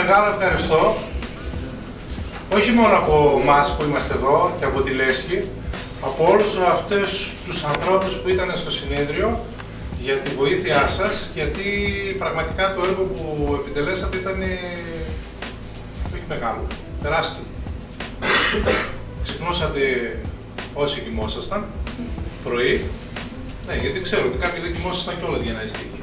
μεγάλο ευχαριστώ, όχι μόνο από εμάς που είμαστε εδώ και από τη Λέσχη, από όλους αυτούς τους ανθρώπους που ήταν στο συνέδριο, για τη βοήθειά σας, γιατί πραγματικά το έργο που επιτελέσατε ήταν όχι μεγάλο, τεράστιο. Ξυπνούσατε όσοι κοιμόσασταν, πρωί, ναι, γιατί ξέρω ότι κάποιοι δεν κοιμόσασταν κιόλας για να είστε εκεί.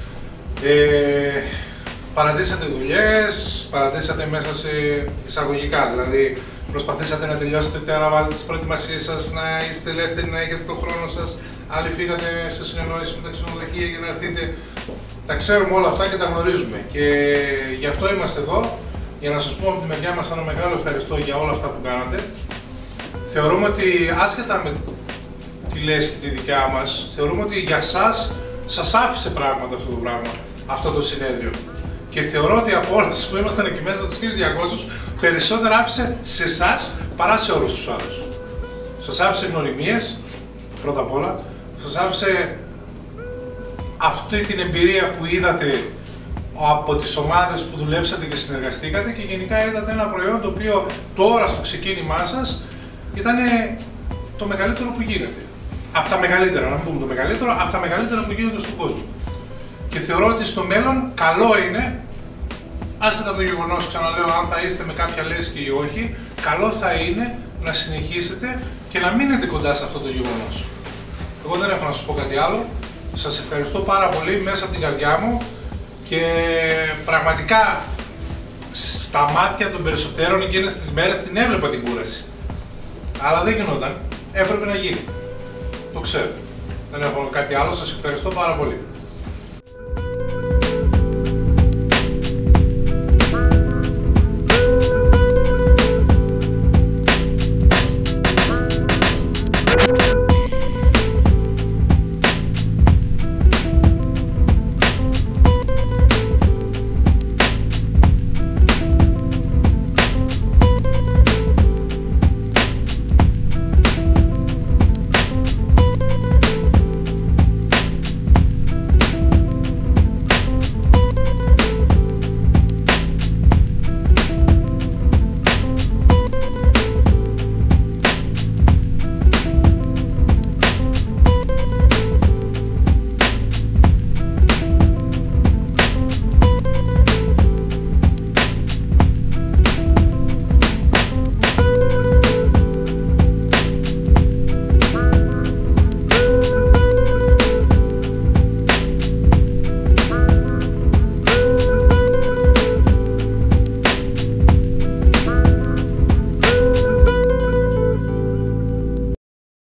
Παρατήσατε δουλειές, παρατήσατε μέσα σε εισαγωγικά, δηλαδή προσπαθήσατε να τελειώσετε, να βάλετε τις προετοιμασίες σας, να είστε ελεύθεροι, να έχετε τον χρόνο σας. Άλλοι φύγατε σε συνεννόηση με τα ξενοδοχεία για να έρθετε. Τα ξέρουμε όλα αυτά και τα γνωρίζουμε. Και γι' αυτό είμαστε εδώ, για να σας πω από τη μεριά μας ένα μεγάλο ευχαριστώ για όλα αυτά που κάνατε. Θεωρούμε ότι άσχετα με τη Λέσχη τη δικιά μας, θεωρούμε ότι για σας άφησε πράγματα αυτό το πράγμα, αυτό το συνέδριο. Και θεωρώ ότι από όλους που ήμασταν εκεί μέσα, τους 1200, περισσότερα άφησε σε εσάς παρά σε όλους τους άλλους. Σας άφησε γνωριμίες, πρώτα απ' όλα. Σας άφησε αυτή την εμπειρία που είδατε από τις ομάδες που δουλέψατε και συνεργαστήκατε και γενικά είδατε ένα προϊόν το οποίο τώρα στο ξεκίνημά σας ήταν το μεγαλύτερο που γίνεται. Από τα μεγαλύτερα, να μην πούμε το μεγαλύτερο, από τα μεγαλύτερα που γίνονται στον κόσμο. Και θεωρώ ότι στο μέλλον καλό είναι, άσχετα από το γεγονός, ξαναλέω, αν θα είστε με κάποια Λέσχη ή όχι, καλό θα είναι να συνεχίσετε και να μείνετε κοντά σε αυτό το γεγονός. Εγώ δεν έχω να σας πω κάτι άλλο. Σας ευχαριστώ πάρα πολύ μέσα από την καρδιά μου και πραγματικά στα μάτια των περισσότερων εκείνες τις μέρες την έβλεπα την κούραση. Αλλά δεν γινόταν. Έπρεπε να γίνει. Το ξέρω. Δεν έχω κάτι άλλο. Σας ευχαριστώ πάρα πολύ.